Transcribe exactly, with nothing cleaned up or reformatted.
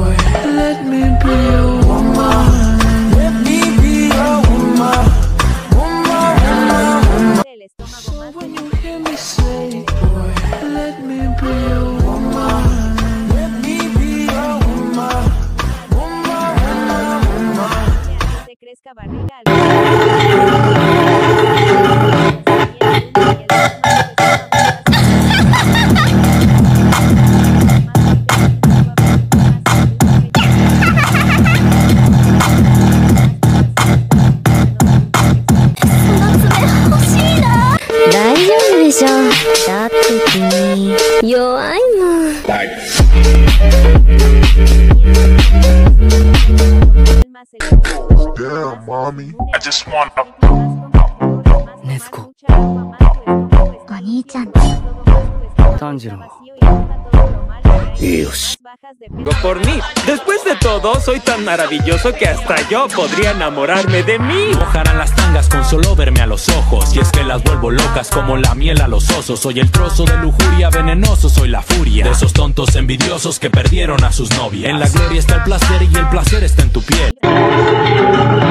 boy. Let me be your woman. Let me be your woman. Woman, woman, woman. So when you hear me say, boy, let me be your woman. Let me be your woman. Woman, woman, woman. Te crezca barriga. Damn, mommy. I just want a... Nezuko. Oni-chan. Tanjiro. Yoshi. Por mí. Después de todo, soy tan maravilloso que hasta yo podría enamorarme de mí. Mojarán las tangas con solo verme a los ojos. Y es que las vuelvo locas como la miel a los osos. Soy el trozo de lujuria venenoso, soy la furia de esos tontos envidiosos que perdieron a sus novias. En la gloria está el placer y el placer está en tu piel.